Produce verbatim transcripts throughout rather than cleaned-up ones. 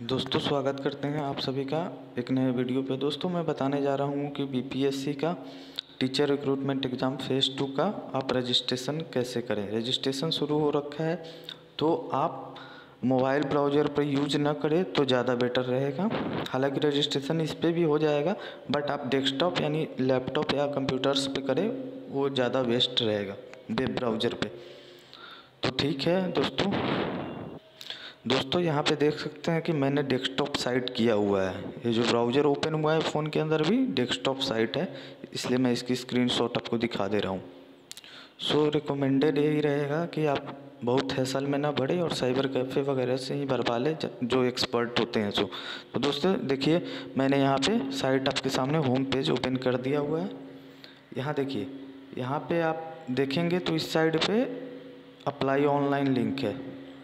दोस्तों स्वागत करते हैं आप सभी का एक नए वीडियो पे। दोस्तों मैं बताने जा रहा हूँ कि बीपीएससी का teacher recruitment exam phase two का आप रजिस्ट्रेशन कैसे करें। रजिस्ट्रेशन शुरू हो रखा है तो आप मोबाइल ब्राउज़र पर यूज ना करें तो ज़्यादा बेटर रहेगा। हालांकि रजिस्ट्रेशन इस पर भी हो जाएगा बट आप डेस्कटॉप यानी लैपटॉप या कंप्यूटर्स पे करें, वो ज़्यादा बेस्ट रहेगा वेब ब्राउज़र पे। तो ठीक है दोस्तों दोस्तों यहाँ पे देख सकते हैं कि मैंने डेस्कटॉप साइट किया हुआ है। ये जो ब्राउज़र ओपन हुआ है फ़ोन के अंदर भी डेस्कटॉप साइट है, इसलिए मैं इसकी स्क्रीनशॉट आपको दिखा दे रहा हूँ। सो रिकमेंडेड यही रहेगा कि आप बहुत हैसल में ना बढ़े और साइबर कैफ़े वगैरह से ही भरवा लें जो एक्सपर्ट होते हैं। सो तो दोस्तों देखिए मैंने यहाँ पे साइट आपके सामने होम पेज ओपन कर दिया हुआ है। यहाँ देखिए, यहाँ पे आप देखेंगे तो इस साइड पे अप्लाई ऑनलाइन लिंक है।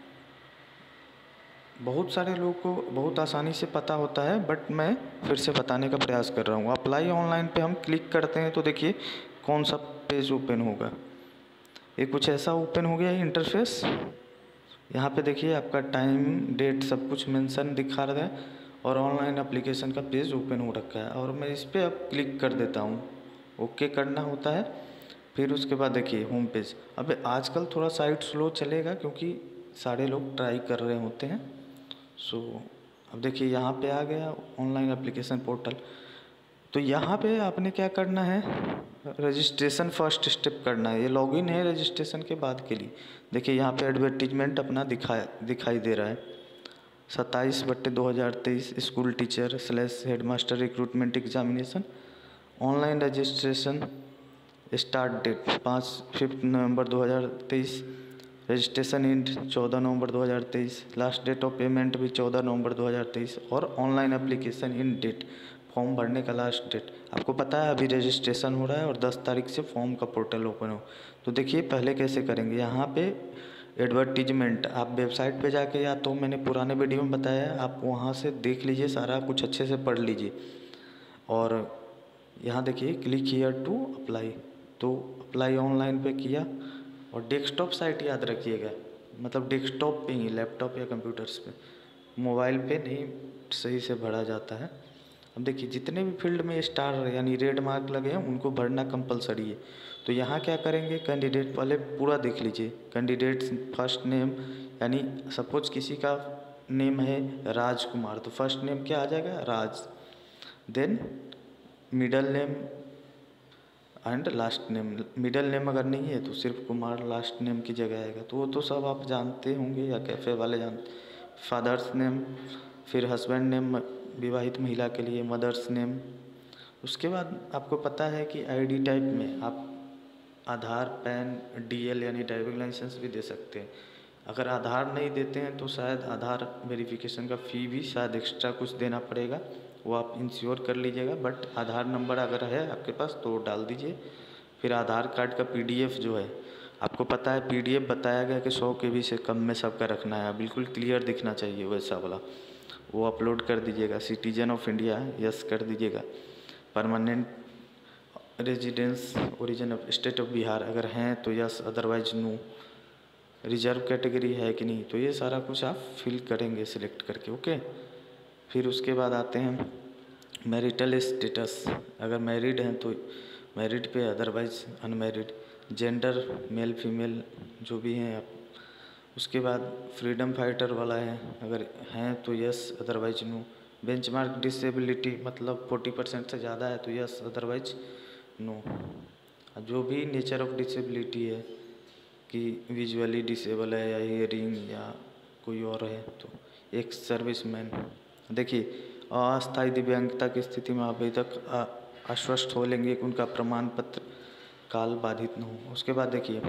बहुत सारे लोगों को बहुत आसानी से पता होता है बट मैं फिर से बताने का प्रयास कर रहा हूँ। अप्लाई ऑनलाइन पे हम क्लिक करते हैं तो देखिए कौन सा पेज ओपन होगा। ये कुछ ऐसा ओपन हो गया है इंटरफेस। यहाँ पे देखिए आपका टाइम डेट सब कुछ मेंशन दिखा रहा है और ऑनलाइन एप्लीकेशन का पेज ओपन हो रखा है और मैं इस पर अब क्लिक कर देता हूँ। ओके करना होता है। फिर उसके बाद देखिए होम पेज। अब आजकल थोड़ा साइट स्लो चलेगा क्योंकि सारे लोग ट्राई कर रहे होते हैं। सो अब देखिए यहाँ पे आ गया ऑनलाइन एप्लीकेशन पोर्टल। तो यहाँ पे आपने क्या करना है, रजिस्ट्रेशन फर्स्ट स्टेप करना है। ये लॉगिन है रजिस्ट्रेशन के बाद के लिए। देखिए यहाँ पे एडवर्टीजमेंट अपना दिखाया दिखाई दे रहा है, सत्ताईस बट्टे दो हज़ार तेईस school teacher slash headmaster recruitment examination online registration start date पाँच फिफ्थ नवंबर दो हज़ार तेईस, रजिस्ट्रेशन इंड चौदह नवंबर दो हज़ार तेईस, लास्ट डेट ऑफ पेमेंट भी चौदह नवंबर दो हज़ार तेईस और online application end date, form भरने का लास्ट डेट। आपको पता है अभी रजिस्ट्रेशन हो रहा है और दस तारीख से फॉर्म का पोर्टल ओपन हो। तो देखिए पहले कैसे करेंगे, यहाँ पे एडवर्टीजमेंट आप वेबसाइट पे जाके, या तो मैंने पुराने वीडियो में बताया आप वहाँ से देख लीजिए, सारा कुछ अच्छे से पढ़ लीजिए। और यहाँ देखिए क्लिक हियर टू अप्लाई, तो अप्लाई ऑनलाइन पे किया और डेस्कटॉप साइट याद रखिएगा, मतलब डेस्कटॉप पे ही, लैपटॉप या कंप्यूटर्स पे, मोबाइल पे नहीं सही से भरा जाता है। अब देखिए जितने भी फील्ड में स्टार यानी रेड मार्क लगे हैं उनको भरना कंपलसरी है। तो यहाँ क्या करेंगे, कैंडिडेट पहले पूरा देख लीजिए। कैंडिडेट फर्स्ट नेम, यानी सपोज किसी का नेम है राजकुमार तो फर्स्ट नेम क्या आ जाएगा, Raj. Then middle name and last name. Middle name अगर नहीं है तो सिर्फ कुमार लास्ट नेम की जगह आएगा, तो वो तो सब आप जानते होंगे या कैफ़े वाले जानते। फादर्स नेम, फिर हस्बैंड नेम विवाहित महिला के लिए, मदर्स नेम। उसके बाद आपको पता है कि आईडी टाइप में आप आधार, पैन, डीएल यानी ड्राइविंग लाइसेंस भी दे सकते हैं। अगर आधार नहीं देते हैं तो शायद आधार वेरिफिकेशन का फ़ी भी शायद एक्स्ट्रा कुछ देना पड़ेगा, वो आप इंश्योर कर लीजिएगा। बट आधार नंबर अगर है आपके पास तो डाल दीजिए। फिर आधार कार्ड का पीडीएफ जो है, आपको पता है पीडीएफ बताया गया कि सौ के बी से कम में सबका रखना है, बिल्कुल क्लियर दिखना चाहिए वैसा वाला, वो अपलोड कर दीजिएगा। सिटीजन ऑफ इंडिया यस कर दीजिएगा। Permanent residence origin of state of Bihar अगर हैं तो yes, otherwise no. Reserve category है कि नहीं, तो ये सारा कुछ आप फिल करेंगे सिलेक्ट करके। ओके, फिर उसके बाद आते हैं मैरिटल स्टेटस, अगर मैरिड हैं तो मैरिड पे, otherwise unmarried. Gender male female जो भी हैं आप। उसके बाद फ्रीडम फाइटर वाला है, अगर हैं तो yes, otherwise no. Benchmark disability मतलब फोर्टी परसेंट से ज़्यादा है तो यस, अदरवाइज नो। जो भी नेचर ऑफ डिसेबिलिटी है कि विजुअली डिसेबल है या हियरिंग या कोई और है, तो एक सर्विसमैन। देखिए अस्थायी दिव्यांगता की स्थिति में अभी तक आश्वस्त हो लेंगे कि उनका प्रमाण पत्र काल बाधित न हो। उसके बाद देखिए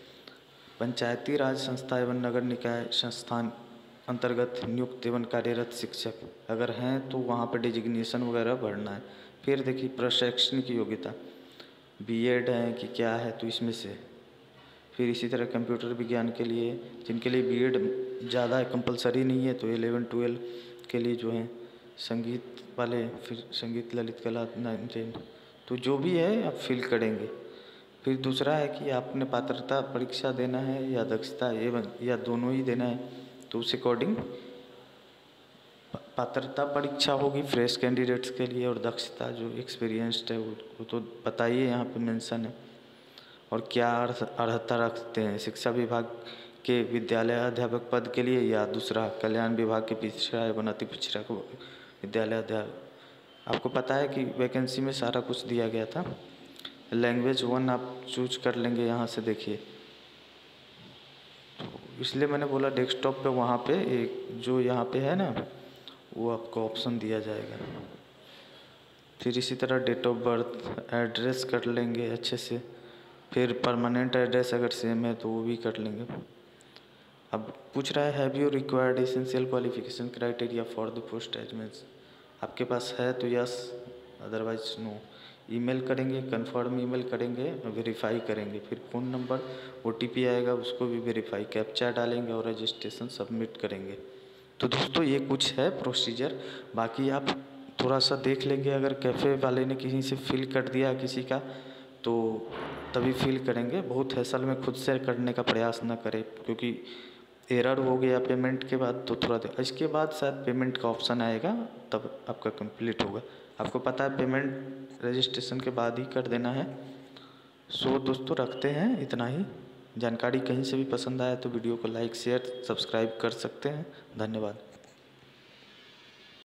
पंचायती राज संस्था एवं नगर निकाय संस्थान अंतर्गत नियुक्त एवं कार्यरत शिक्षक अगर हैं तो वहाँ पर डिजिग्नेशन वगैरह भरना है। फिर देखिए प्रशैक्षणिक योग्यता, बीएड है कि क्या है, तो इसमें से। फिर इसी तरह कंप्यूटर विज्ञान के लिए जिनके लिए बीएड ज़्यादा कंपलसरी नहीं है तो इलेवन ट्वेल्व के लिए जो है संगीत वाले, फिर संगीत ललित कला नाइन टेन, तो जो भी है आप फिल करेंगे। फिर दूसरा है कि आपने पात्रता परीक्षा देना है या दक्षता एवं या दोनों ही देना है, तो उस अकॉर्डिंग पात्रता परीक्षा होगी फ्रेश कैंडिडेट्स के लिए, और दक्षता जो एक्सपीरियंस्ड है वो वो तो बताइए यहाँ पे मेंशन है। और क्या अर्ह अर्हता रखते हैं, शिक्षा विभाग के विद्यालय अध्यापक पद के लिए, या दूसरा कल्याण विभाग के पिछड़ा एवं अति पिछड़ा को विद्यालय अध्यापक। आपको पता है कि वैकेंसी में सारा कुछ दिया गया था। लैंग्वेज वन आप चूज कर लेंगे यहाँ से, देखिए इसलिए मैंने बोला डेस्कटॉप पे वहाँ पे एक जो यहाँ पे है ना वो आपको ऑप्शन दिया जाएगा। फिर इसी तरह डेट ऑफ बर्थ, एड्रेस कर लेंगे अच्छे से। फिर परमानेंट एड्रेस अगर सेम है तो वो भी कर लेंगे। अब पूछ रहा है have you required essential qualification criteria for the post as means, आपके पास है तो यस, अदरवाइज नो। ईमेल करेंगे, कंफर्म ईमेल करेंगे, वेरीफाई करेंगे, फिर फ़ोन नंबर ओटीपी आएगा उसको भी वेरीफाई, कैप्चा डालेंगे और रजिस्ट्रेशन सबमिट करेंगे। तो दोस्तों ये कुछ है प्रोसीजर, बाकी आप थोड़ा सा देख लेंगे। अगर कैफ़े वाले ने किसी से फिल कर दिया किसी का तो तभी फिल करेंगे, बहुत हैसल में खुद से करने का प्रयास न करें, क्योंकि एरर हो गया पेमेंट के बाद तो थोड़ा देर इसके बाद शायद पेमेंट का ऑप्शन आएगा तब आपका कंप्लीट होगा। आपको पता है पेमेंट रजिस्ट्रेशन के बाद ही कर देना है। सो दोस्तों रखते हैं इतना ही। जानकारी कहीं से भी पसंद आया तो वीडियो को लाइक शेयर सब्सक्राइब कर सकते हैं। धन्यवाद।